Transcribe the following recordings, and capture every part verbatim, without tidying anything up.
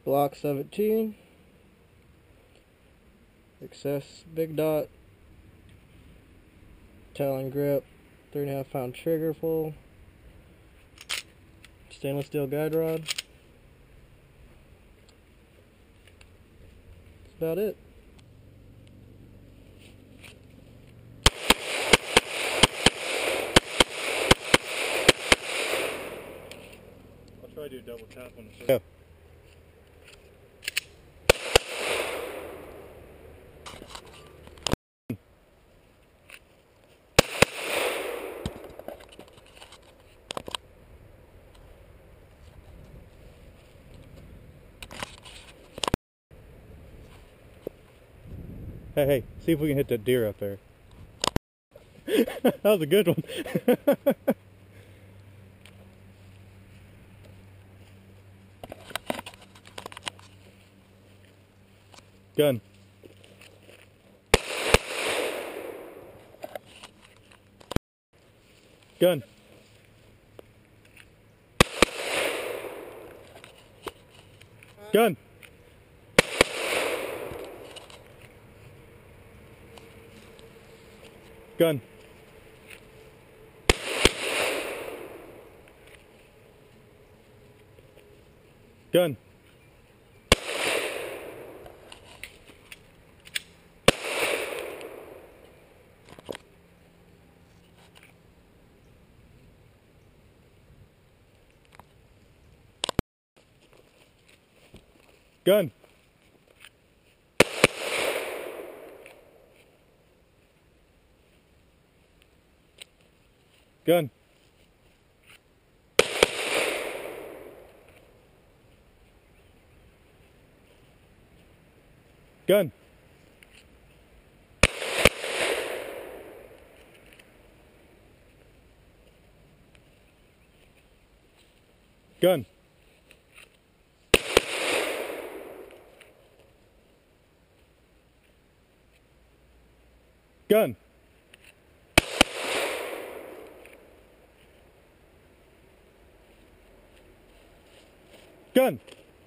Glock seventeen, Excess Big Dot, Talon grip, three and a half pound trigger full, stainless steel guide rod. That's about it. I'll try to do a double tap on the surface. Yeah. Hey, hey, see if we can hit that deer up there. That was a good one. Gun. Gun. Gun. Gun. Gun. Gun. Gun. Gun. Gun. Gun. Gun.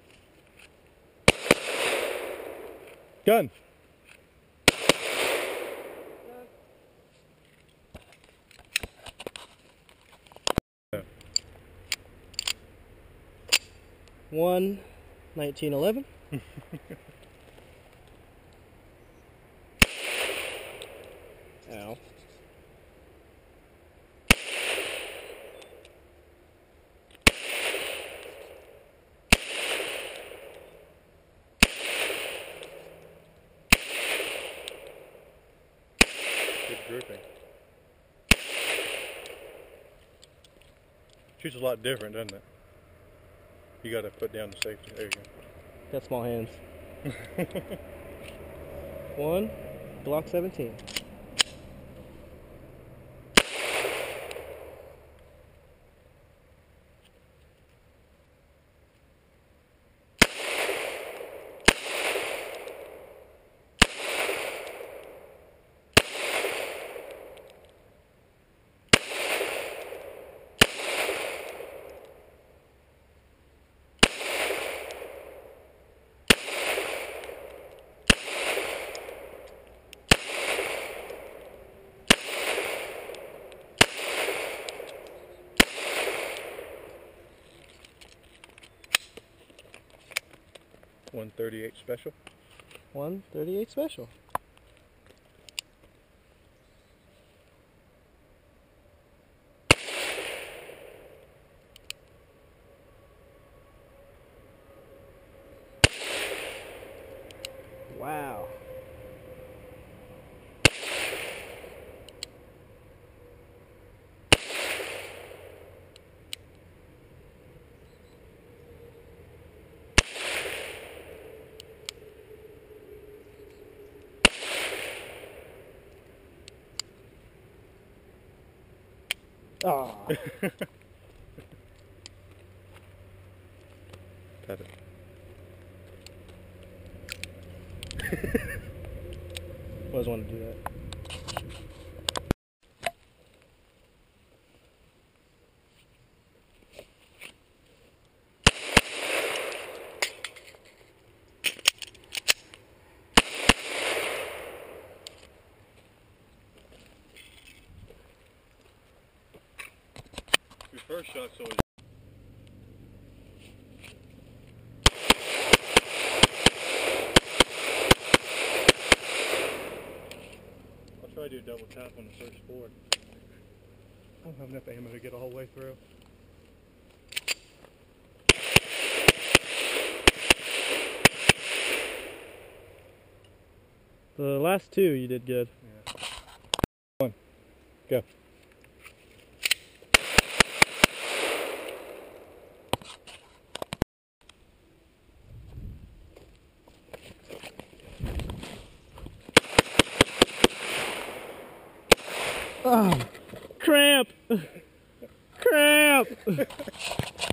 Gun. One, nineteen eleven. Ow. Good grouping. Shoots a lot different, doesn't it? You gotta put down the safety. There you go. Got small hands. One, Glock seventeen. one thirty-eight special. one thirty-eight special. Wow. Ah. Got it. Always wanted to do that. first shot's always. I'll try to do double tap on the first board. I don't have enough ammo to get all the way through. The last two you did good. Yeah. One. Go. Oh, cramp! Cramp!